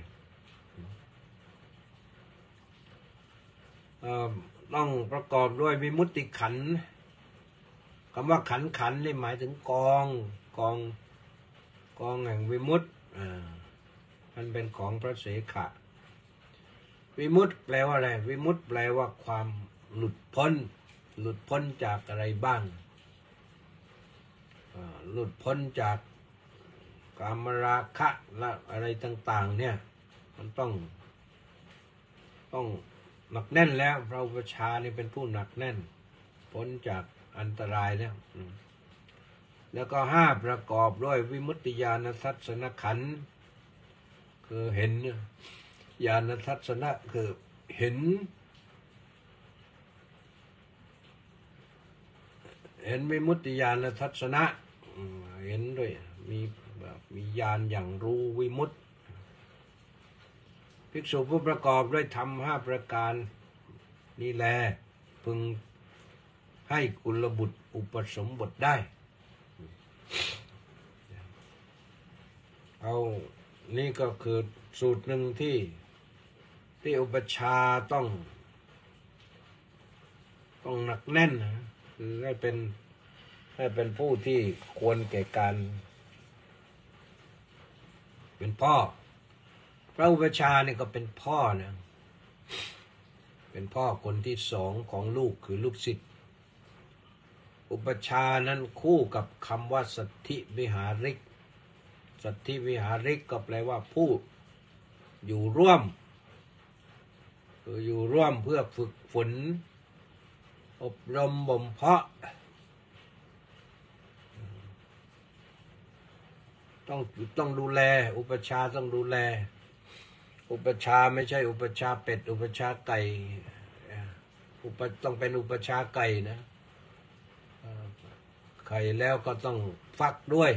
ต้องประกอบด้วยวิมุตติขันธ์คำว่าขันนี่หมายถึงกองแห่งวิมุตติมันเป็นของพระเสขะวิมุตติแปลว่าอะไรวิมุตติแปลว่าความหลุดพ้นจากอะไรบ้างหลุดพ้นจากกามราคะและอะไรต่างๆเนี่ยมันต้องหนักแน่นแล้วพระอุปัชฌาย์นี่เป็นผู้หนักแน่นพ้นจากอันตรายแล้วก็5ประกอบด้วยวิมุตติญาณทัศนขันธ์คือเห็นญาณทัศนะคือเห็นวิมุตติญาณทัศนะเห็นด้วยมีญาณอย่างรู้วิมุตติภิกษุผู้ประกอบด้วยธรรม5ประการนี่แลพึงให้กุลบุตรอุปสมบทได้เอานี่ก็คือสูตรหนึ่งที่อุปัชฌาย์ต้องหนักแน่นนะคือให้เป็นผู้ที่ควรแก่การเป็นพ่อพระอุปัชฌาย์นี่ก็เป็นพ่อนะเป็นพ่อคนที่2ของลูกคือลูกศิษย์อุปัชฌาย์นั้นคู่กับคำว่าสัทธิวิหาริกสัทธิวิหาริกก็แปลว่าผู้อยู่ร่วมคืออยู่ร่วมเพื่อฝึกฝนอบรมบ่มเพาะต้องดูแลอุปัชฌาย์ต้องดูแลอุปัชฌาย์ไม่ใช่อุปัชฌาย์เป็ดอุปัชฌาย์ไก่ต้องเป็นอุปัชฌาย์ไก่นะไข่แล้วก็ต้องฟักด้วย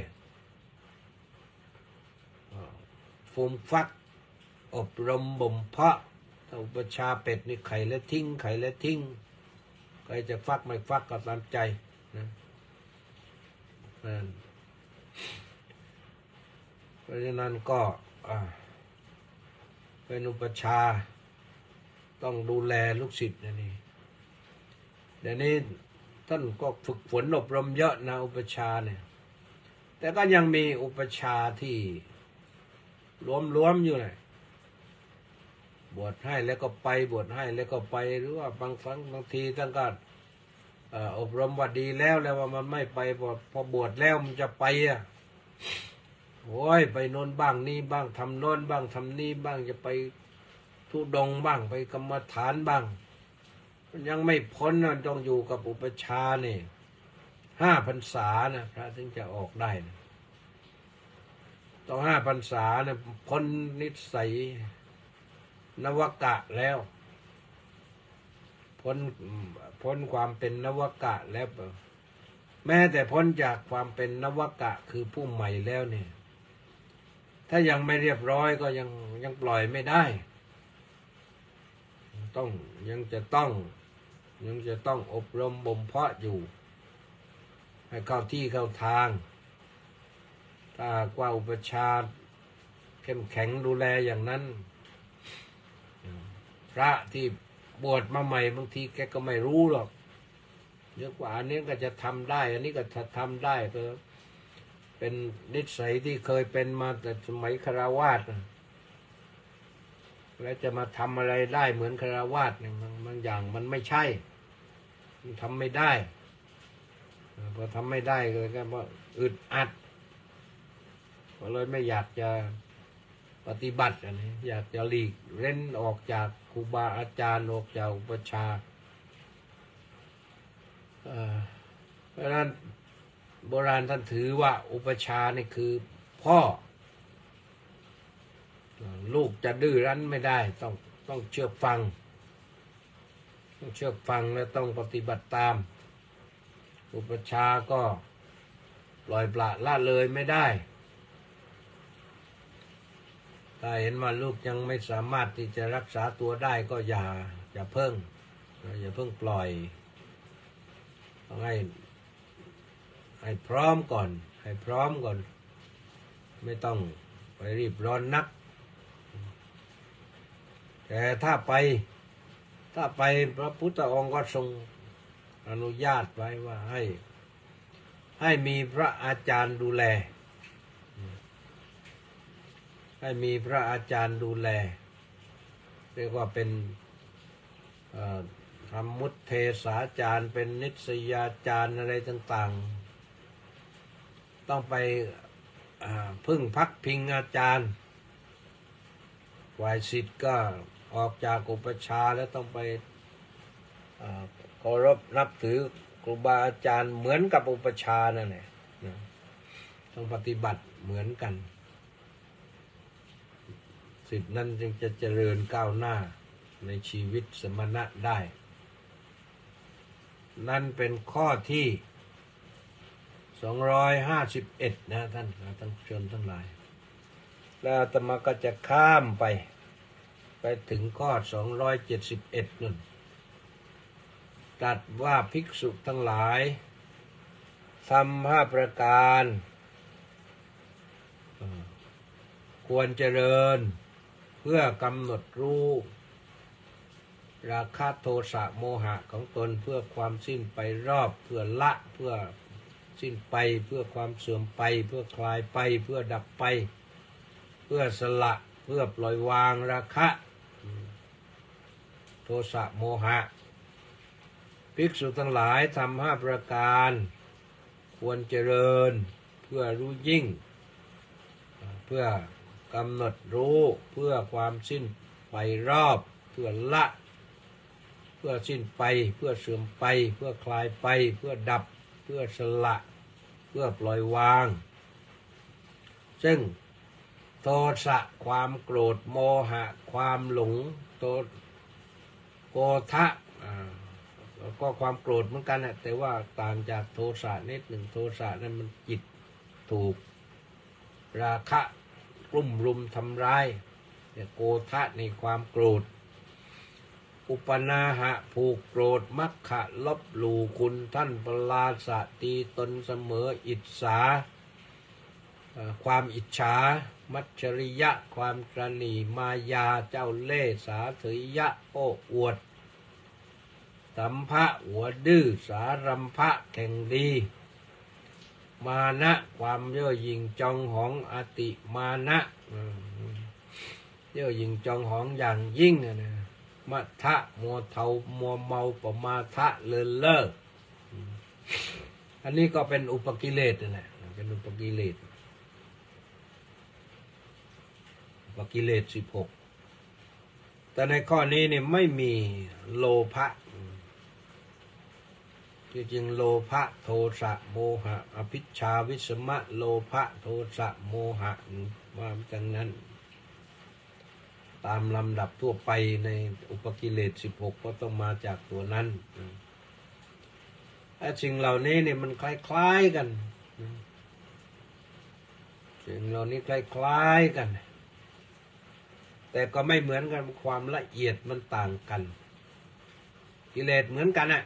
ฟูมฟักอบรมบ่มเพาะถ้าอุปัชฌาย์เป็ดนี่ไข่และทิ้งใครจะฟักไม่ฟักก็ตามใจนะเพราะฉะนั้นก็เป็นอุปัชฌาย์ต้องดูแลลูกศิษย์นี่เดี๋ยวนี้ท่านก็ฝึกฝนอบรมเยอะนะอุปัชฌาย์เนี่ยแต่ก็ยังมีอุปัชฌาย์ที่ล้มอยู่เลยบวชให้แล้วก็ไปบวชให้แล้วก็ไปหรือว่าบางทีท่านก็อบรมว่าดีแล้วว่ามันไม่ไปพอบวชแล้วมันจะไปโอ้ยไปโน่นบ้างนี่บ้างทำโน่นบ้างทำนี่บ้างจะไปธุดงค์บ้างไปกรรมฐานบ้างมันยังไม่พ้นนะต้องอยู่กับอุปัชฌาย์นี่5 พรรษานะพระถึงจะออกได้นะต้อง5 พรรษานะพ้นนิสัยนวกะแล้วพ้นความเป็นนวกะแล้วแม้แต่พ้นจากความเป็นนวกะคือผู้ใหม่แล้วเนี่ยถ้ายังไม่เรียบร้อยก็ยังปล่อยไม่ได้ยังจะต้องอบรมบ่มเพาะอยู่ให้เข้าที่เข้าทางถ้ากว่าอุปัชฌาย์เข้มแข็งดูแลอย่างนั้นพระที่บวชมาใหม่บางทีแกก็ไม่รู้หรอกเยอะกว่าอันนี้ก็จะทำได้อันนี้ก็จะทำได้ก็เป็นนิสัยที่เคยเป็นมาแต่สมัยคฤหัสถ์แล้วจะมาทำอะไรได้เหมือนคฤหัสถ์เนี่ยบางอย่างมันไม่ใช่มันทำไม่ได้พอทำไม่ได้เลยก็ว่าอึดอัดก็เลยไม่อยากจะปฏิบัติอันนี้อยากจะหลีกเล่นออกจากครูบาอาจารย์ออกจากอุปัชฌาย์เพราะฉะนั้นโบราณท่านถือว่าอุปัชฌาย์นี่คือพ่อลูกจะดื้อรั้นไม่ได้ต้องเชื่อฟังและต้องปฏิบัติตามอุปัชฌาย์ก็ปล่อยปละละเลยไม่ได้ถ้าเห็นว่าลูกยังไม่สามารถที่จะรักษาตัวได้ก็อย่าเพิ่งปล่อยต้องให้พร้อมก่อนไม่ต้องไปรีบร้อนนักแต่ถ้าไปพระพุทธองค์ก็ทรงอนุญาตไว้ว่าให้ให้มีพระอาจารย์ดูแลให้มีพระอาจารย์ดูแลเรียกว่าเป็นธรรมมุตเทศาจารย์เป็นนิสยาจารย์อะไรต่างๆต้องไปพึ่งพักพิงอาจารย์ฝ่ายศิษย์ก็ออกจากอุปชฌาย์แล้วต้องไปเคารพนับถือครูบาอาจารย์เหมือนกับอุปชฌาย์นั่นแหละต้องปฏิบัติเหมือนกันศิษย์นั้นจึงจะเจริญก้าวหน้าในชีวิตสมณะได้นั่นเป็นข้อที่251นะท่านชนทั้งหลายแล้วอาตมาก็จะข้ามไปถึงข้อ271นั่นตรัสว่าภิกษุทั้งหลายทำ5ประการควรเจริญเพื่อกำหนดรู้ราคะโทสะโมหะของตนเพื่อความสิ้นไปรอบเพื่อละเพื่อสิ้นไปเพื่อความเสื่อมไปเพื่อคลายไปเพื่อดับไปเพื่อสละเพื่อปล่อยวางราคะโทสะโมหะภิกษุทั้งหลายทำ5ประการควรเจริญเพื่อรู้ยิ่งเพื่อกำหนดรู้เพื่อความสิ้นไปรอบเพื่อละเพื่อสิ้นไปเพื่อเสื่อมไปเพื่อคลายไปเพื่อดับเพื่อสละเพื่อปล่อยวางซึ่งโทสะความโกรธโมหะความหลงโกฏะก็ความโกรธเหมือนกันนะแต่ว่าต่างจากโทสะนิดหนึ่งโทสะนั้นมันจิตถูกราคะกลุ่มรุมทำร้ายแต่โกฏะในความโกรธอุปนาหะผูกโกรธมัคคะลบหลู่คุณท่านประลาสะตีตนเสมออิจฉาความอิจฉามัจฉริยะความตระหนี่มายาเจ้าเล่ห์สาเถยะโอ้อวดสัมภะหัวดื้อสารัมภะแข่งดีมานะความเย่อหยิ่งจองหองอติมานะเย่อหยิ่งจองหองอย่างยิ่งนะมัทธะมัวเทามัวเมาปมาทะเลินเล่ออันนี้ก็เป็นอุปกิเลสนั่นแหละเป็นอุปกิเลสกิเลส16แต่ในข้อนี้เนี่ยไม่มีโลภะที่จริงโลภะโทสะโมหะอภิชฌาวิสมะโลภะโทสะโมหะว่าดังนั้นตามลำดับทั่วไปในอุปกิเลส16ก็ต้องมาจากตัวนั้นไอ้สิ่งเหล่านี้เนี่ยมันคล้ายๆกันสิ่งเหล่านี้คล้ายๆกันแต่ก็ไม่เหมือนกันความละเอียดมันต่างกันกิเลสเหมือนกันน่ะ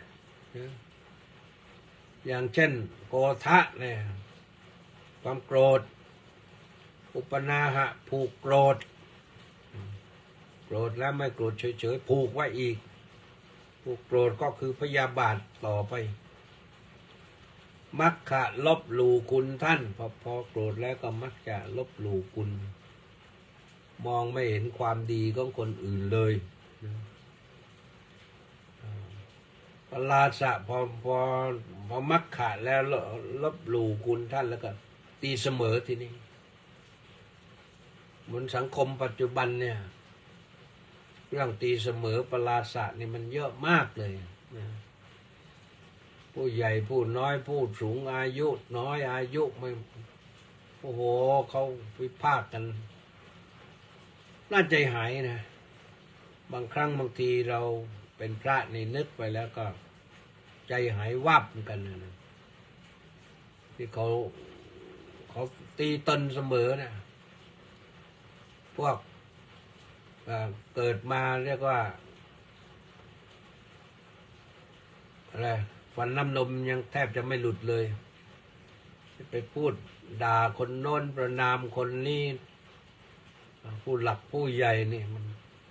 อย่างเช่นโกฏะเนี่ยความโกรธอุปนาหะผูกโกรธโกรธแล้วไม่โกรธเฉยๆผูกไว้อีกผูกโกรธก็คือพยาบาทต่อไปมักจะลบหลู่คุณท่านพอโกรธแล้วก็มักจะลบหลู่คุณมองไม่เห็นความดีของคนอื่นเลยปราศะพอมักขะแล้วลบหลู่คุณท่านแล้วก็ตีเสมอทีนี้บนสังคมปัจจุบันเนี่ยเรื่องตีเสมอปราศะนี่มันเยอะมากเลยนะผู้ใหญ่ผู้น้อยผู้สูงอายุน้อยอายุไม่โอ้โหเขาวิพากษ์กันน่าใจหายนะบางครั้งบางทีเราเป็นพระนี่นึกไปแล้วก็ใจหายวับกันนะที่เขาตีตนเสมอนะพวกเกิดมาเรียกว่าอะไรฟันน้ำนมยังแทบจะไม่หลุดเลยไปพูดด่าคนโน้นประณามคนนี้ผู้หลักผู้ใหญ่นี่มัน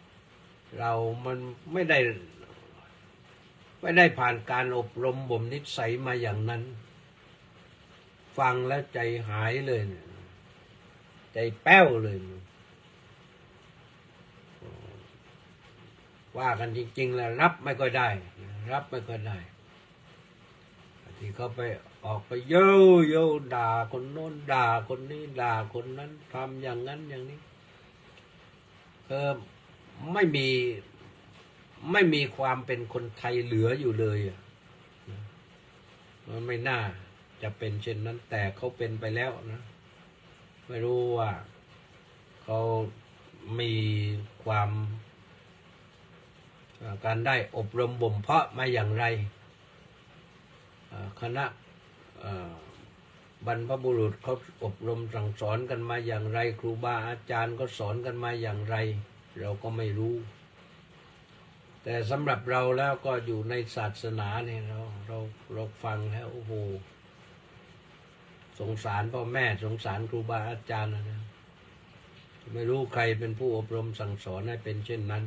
ไม่ได้ผ่านการอบรมบ่มนิสัยมาอย่างนั้นฟังแล้วใจหายเลยเนี่ยใจแป้วเลยว่ากันจริงๆแล้วรับไม่ค่อยได้รับไม่ค่อยได้ที่เขาไปออกไปเย้อด่าคนโน้นด่าคนนี้ด่าคนนั้นทำอย่างนั้นอย่างนี้ไม่มีความเป็นคนไทยเหลืออยู่เลยมันไม่น่าจะเป็นเช่นนั้นแต่เขาเป็นไปแล้วนะไม่รู้ว่าเขามีความการได้อบรมบ่มเพาะมาอย่างไรคณะบรรพบุรุษเขาอบรมสั่งสอนกันมาอย่างไรครูบาอาจารย์ก็สอนกันมาอย่างไรเราก็ไม่รู้แต่สำหรับเราแล้วก็อยู่ในศาสนาเนี่ยเราฟังแล้วโอ้โหสงสารพ่อแม่สงสารครูบาอาจารย์นะไม่รู้ใครเป็นผู้อบรมสั่งสอนให้เป็นเช่นนั้น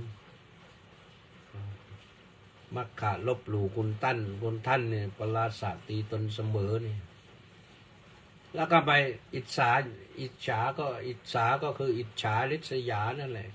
มักขะลบหลู่คุณท่านเนี่ยปราศาสตีตนเสมอนี่แล้วก็ไปอิจฉาก็คืออิจฉาริษยานั่นแหละ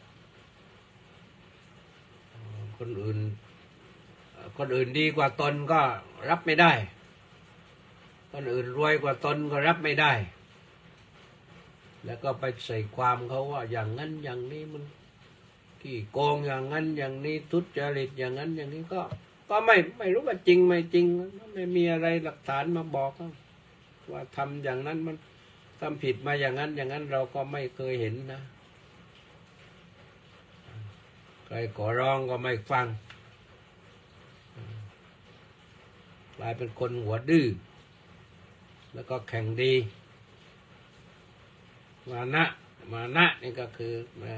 คนอื่นดีกว่าตนก็รับไม่ได้คนอื่นรวยกว่าตนก็รับไม่ได้แล้วก็ไปใส่ความเขาว่าอย่างนั้นอย่างนี้มันขี้โกงอย่างนั้นอย่างนี้ทุจริตอย่างนั้นอย่างนี้ก็ไม่รู้ว่าจริงไม่จริงไม่มีอะไรหลักฐานมาบอกว่าทำอย่างนั้นมันทำผิดมาอย่างนั้นเราก็ไม่เคยเห็นนะใครขอร้องก็ไม่ฟังกลายเป็นคนหัวดื้อแล้วก็แข่งดีมานะนี่ก็คื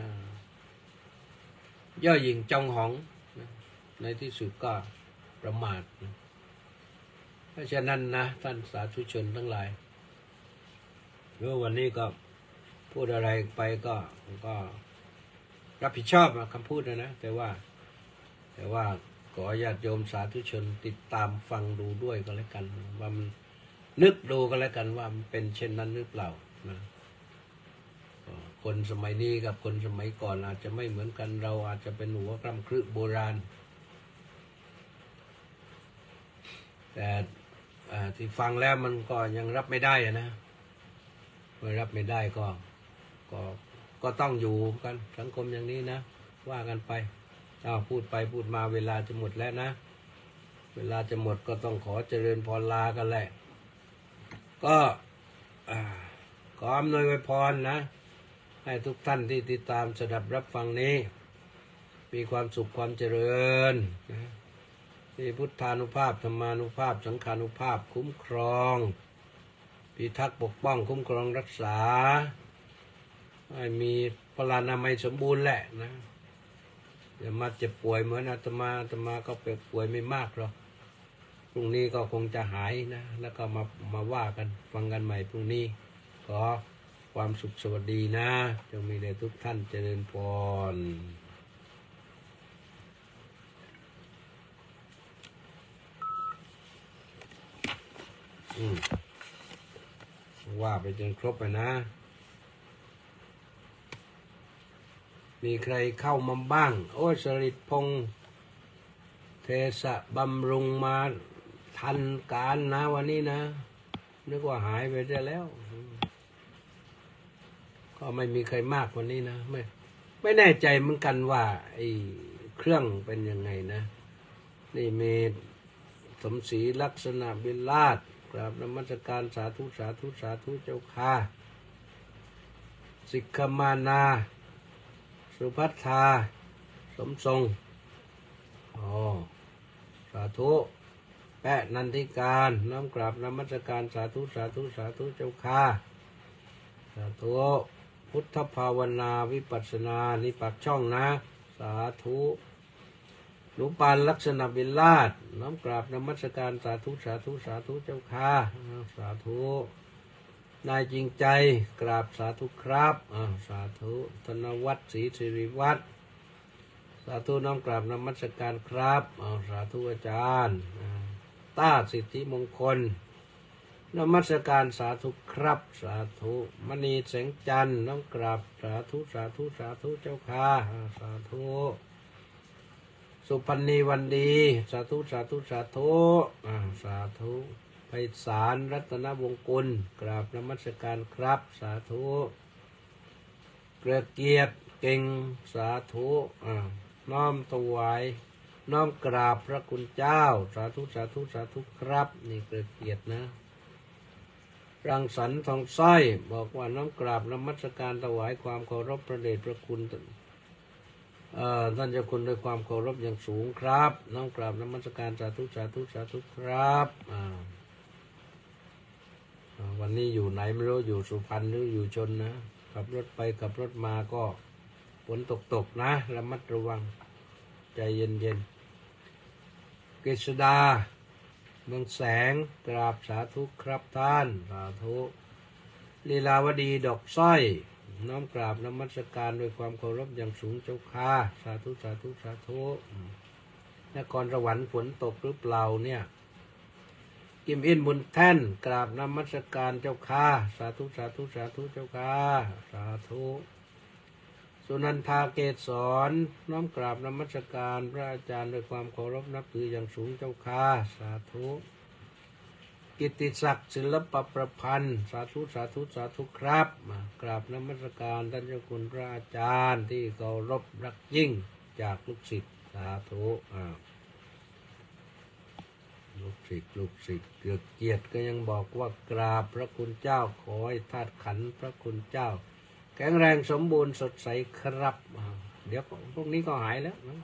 อย่อหยิ่งจองหองในที่สุดก็ประมาทเพราะฉะนั้นนะท่านสาธุชนทั้งหลายวันนี้ก็พูดอะไรไปก็รับผิดชอบคำพูดนะแต่ว่าขอญาติโยมสาธุชนติดตามฟังดูด้วยก็แล้วกันว่ามันนึกดูก็แล้วกันว่ามันเป็นเช่นนั้นหรือเปล่านะคนสมัยนี้กับคนสมัยก่อนอาจจะไม่เหมือนกันเราอาจจะเป็นหัวกล้ำครึโบราณแต่ที่ฟังแล้วมันก็ยังรับไม่ได้นะเมื่อรับไม่ได้ก็ต้องอยู่กันสังคมอย่างนี้นะว่ากันไปพูดไปพูดมาเวลาจะหมดแล้วนะเวลาจะหมดก็ต้องขอเจริญพรลากันแหละก็ขออำนวยพรนะให้ทุกท่านที่ติดตามสดับรับฟังนี้มีความสุขความเจริญมีพุทธานุภาพธรรมานุภาพสังฆานุภาพคุ้มครองพิทักษ์ปกป้องคุ้มครองรักษาให้มีพลานามัยสมบูรณ์แหละนะอย่ามาเจ็บป่วยเหมือนอาตมาก็ป่วยไม่มากหรอกพรุ่งนี้ก็คงจะหายนะแล้วก็มาว่ากันฟังกันใหม่พรุ่งนี้ขอความสุขสวัสดีนะจงมีแด่ทุกท่านเจริญพรว่าไปจนครบไปนะมีใครเข้ามาบ้างโอ้สฤทธิ์พงษ์เทศบำรุงมาทันการนะวันนี้นะนึกว่าหายไปได้แล้วก็ไม่มีใครมากวันนี้นะไม่แน่ใจเหมือนกันว่าไอ้เครื่องเป็นยังไงนะนี่มีสมศรีลักษณะบิลาศกราบนมัสการสาธุเจ้าค่ะสิกขมานาสุภัทธาสมทรงสาธุแปะนันทิการน้อมกราบนมัสการสาธุเจ้าค่ะสาธุพุทธภาวนาวิปัสสนานี่ปากช่องนะสาธุหลวงปานลักษณะบิลาศน้อมกราบนมัสการสาธุเจ้าค่ะสาธุนายจริงใจกราบสาธุครับสาธุธนวัฒน์ศรีสิริวัฒน์สาธุน้อมกราบนมัสการครับสาธุอาจารย์ต้าสิทธิมงคลนมัสการสาธุครับสาธุมณีแสงจันทร์น้อมกราบสาธุสาธุสาธุเจ้าค่ะสาธุสุพรรณีวันดีสาธุสาธุสาธุสาธุไพศาลรัตนวงศ์กุลกราบนมัสการครับสาธุเกลือเกียรติเก่งสาธุน้อมถวายน้อมกราบพระคุณเจ้าสาธุสาธุสาธุครับนี่เกลือเกียรตินะรังสรรค์ทองสร้อยบอกว่าน้อมกราบนมัสการถวายความเคารพพระเดชพระคุณท่านเจ้าคุณด้วยความเคารพอย่างสูงครับน้อมกราบนมัสการสาธุสาธุสาธุครับวันนี้อยู่ไหนไม่รู้อยู่สุพรรณหรืออยู่ชนนะขับรถไปขับรถมาก็ฝนตกนะระมัดระวังใจเย็นๆกฤษดาเมืองแสงกราบสาธุครับท่านสาธุลีลาวดีดอกสร้อยน้อมกราบนมัสการด้วยความเคารพอย่างสูงเจ้าค่ะสาธุสาธุสาธุนครสวรรค์ฝนตกหรือเปล่าเนี่ยกิมอินบุญแท่นกราบนมัสการเจ้าค่ะสาธุสาธุสาธุเจ้าค่ะสาธุสุนันทาเกศรน้อมกราบนมัสการพระอาจารย์ด้วยความเคารพนับถืออย่างสูงเจ้าค่ะสาธุกิตติศักดิ์ศิลปประพันธ์สาธุสาธุสาธุครับกราบนมัสการท่านเจ้าคุณพระอาจารย์ที่เคารพรักยิ่งจากลูกศิษย์สาธุลูกศิษย์เกือกเกียรติก็ยังบอกว่ากราบพระคุณเจ้าขอให้ธาตุขันธ์พระคุณเจ้าแข็งแรงสมบูรณ์สดใสครับเดี๋ยวพวกนี้ก็หายแล้วนะ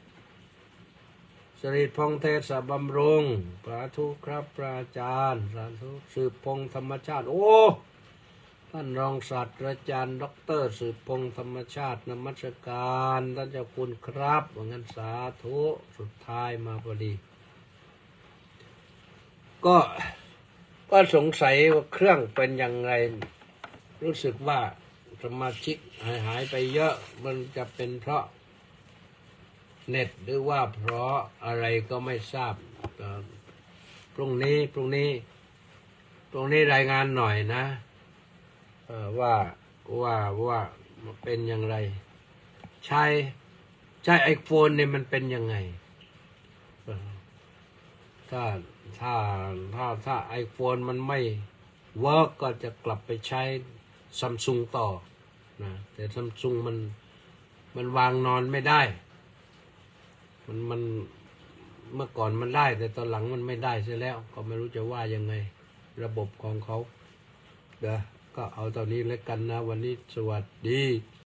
สริพงษ์เทศบำรุงสาธุครับพระอาจารย์สาธุสืบพงษ์ธรรมชาติโอ้ท่านรองศาสตราจารย์ดร.สืบพงษ์ธรรมชาตินมัสการท่านเจ้าคุณครับว่างั้นสาธุสุดท้ายมาพอดีก็สงสัยว่าเครื่องเป็นยังไงรู้สึกว่าสมาชิกหายไปเยอะมันจะเป็นเพราะเน็ตหรือว่าเพราะอะไรก็ไม่ทราบพรุ่งนี้รายงานหน่อยนะว่าเป็นอย่างไรใช้ไอโฟนเนี่ยมันเป็นยังไงถ้าไอโฟนมันไม่เวิร์กก็จะกลับไปใช้ซัมซุงต่อนะแต่ซัมซุงมันวางนอนไม่ได้มันเมื่อก่อนมันได้แต่ตอนหลังมันไม่ได้เสียแล้วก็ไม่รู้จะว่ายังไงระบบของเขาเดี๋ยวก็เอาตอนนี้แล้วกันนะวันนี้สวัสดี